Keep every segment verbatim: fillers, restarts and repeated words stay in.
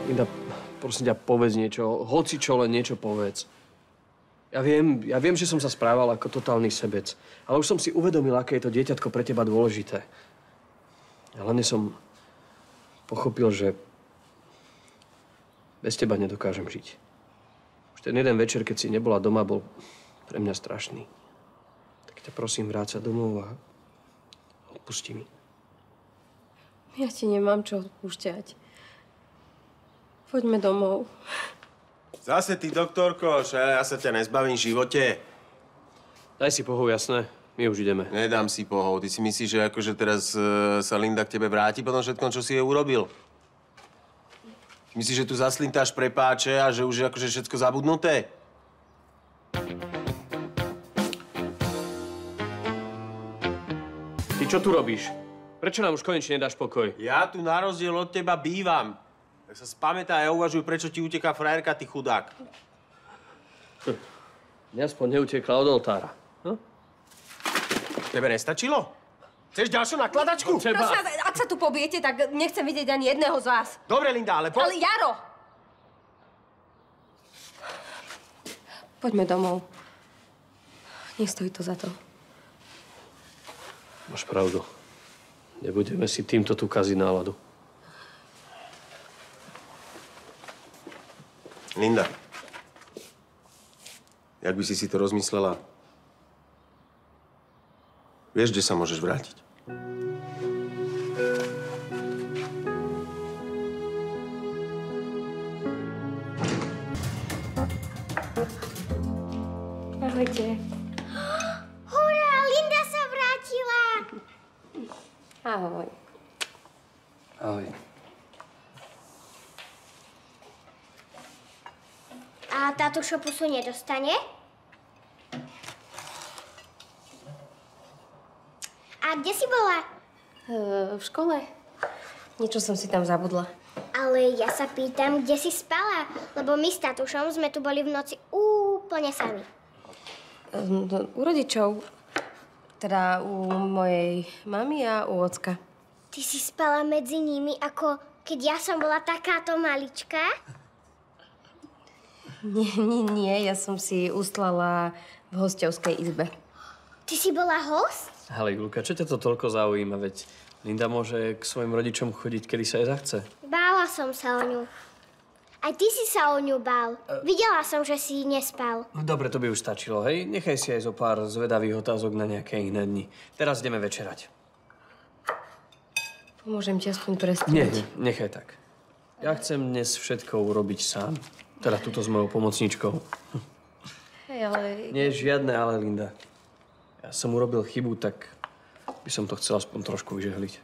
Linda, prosím ťa, povedz niečo. Hoci čo, len niečo povedz. Ja viem, ja viem, že som sa správal ako totálny sebec. Ale už som si uvedomil, aké je to dieťatko pre teba dôležité. A hlavne som pochopil, že bez teba nedokážem žiť. Už ten jeden večer, keď si nebola doma, bol pre mňa strašný. Tak ťa prosím, vráť sa domov a odpusti mi. Ja ti nemám čo odpúšťať. Poďme domov. Zase ty, doktorko, že ja sa ťa nezbavím v živote. Daj si pohov, jasné. My už ideme. Nedám si pohov. Ty si myslíš, že akože teraz uh, sa Linda k tebe vráti po tom všetkom, čo si jej urobil? Myslíš, že tu zaslintáš prepáče a že už je akože všetko zabudnuté? Ty čo tu robíš? Prečo nám už konečne nedáš pokoj? Ja tu na rozdiel od teba bývam. Tak sa spamätá a uvažuj, prečo ti uteká frajerka, ty chudák. Hm. Mňa aspoň neutekla od oltára. Hm? Tebe nestačilo? Chceš ďalšiu nakladačku? Prosím vás, ak sa tu pobijete, tak nechcem vidieť ani jedného z vás. Dobre, Linda, ale po... Ale Jaro! Poďme domov. Nestojí to za to. Máš pravdu. Nebudeme si týmto tu kaziť náladu. Linda, jak by si si to rozmyslela? Vieš, kde sa môžeš vrátiť? Ahojte. Hurá, Linda sa vrátila. Ahoj. Ahoj. A táto šopusu nedostane? A kde si bola? E, v škole. Niečo som si tam zabudla. Ale ja sa pýtam, kde si spala? Lebo my s tatušom sme tu boli v noci úplne sami. E, no, u rodičov. Teda u mojej mamy a u ocka. Ty si spala medzi nimi, ako keď ja som bola takáto malička? Nie, nie, nie. Ja som si ustlala v hosťovskej izbe. Ty si bola host? Ale Julka, čo ťa to toľko zaujíma? Veď Linda môže k svojim rodičom chodiť, kedy sa jej zachce. Bála som sa o ňu. Aj ty si sa o ňu bál. Uh... Videla som, že si nespal. Dobre, to by už stačilo, hej? Nechaj si aj zo pár zvedavých otázok na nejaké iné dni. Teraz ideme večerať. Pomôžem ti aspoň prestať. Nie, nie, nechaj tak. Ja chcem dnes všetko urobiť sám. Teda túto s mojou pomocníčkou. Hej, ale... Nie, žiadne ale, Linda. Ja som urobil chybu, tak by som to chcel aspoň trošku vyžehliť.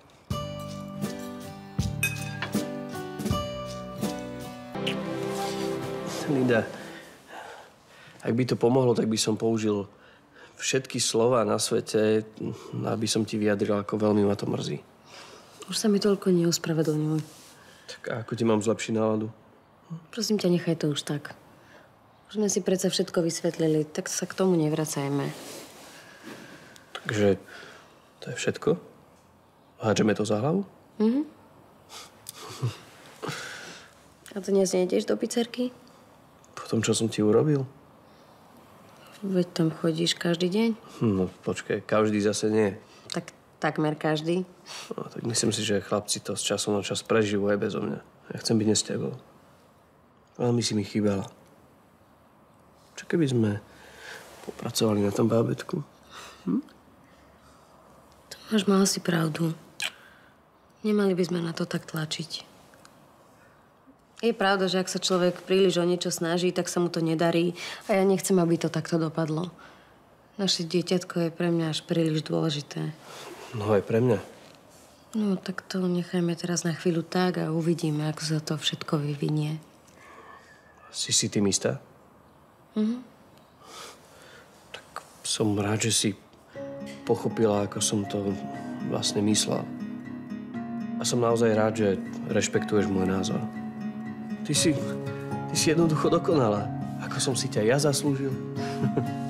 Linda, ak by to pomohlo, tak by som použil všetky slová na svete, aby som ti vyjadril, ako veľmi ma to mrzí. Už sa mi toľko neospravedlňuj. Tak a ako ti mám zlepšiť náladu? Prosím ťa, nechaj to už tak. Už sme si predsa všetko vysvetlili, tak sa k tomu nevracajme. Takže to je všetko? Hádžeme to za hlavu? Mhm. A to dnes nejdeš do pizzerky? Po tom, čo som ti urobil? Veď tam chodíš každý deň? No, počkaj, každý zase nie. Tak takmer každý. No, tak myslím si, že chlapci to z času na čas prežijú aj bezo mňa. Ja chcem byť dnes s tebou. Veľmi si mi chýbala. Čo keby sme popracovali na tom bábätku? Hm? Tomáš, mal si pravdu. Nemali by sme na to tak tlačiť. Je pravda, že ak sa človek príliš o niečo snaží, tak sa mu to nedarí. A ja nechcem, aby to takto dopadlo. Naše dieťatko je pre mňa až príliš dôležité. No aj pre mňa. No, tak to nechajme teraz na chvíľu tak a uvidíme, ako sa to všetko vyvinie. Si si tým istá? Mhm. Tak som rád, že si pochopila, ako som to vlastne myslel. A som naozaj rád, že rešpektuješ môj názor. Ty si, ty si jednoducho dokonalá. Ako som si ťa ja zaslúžil.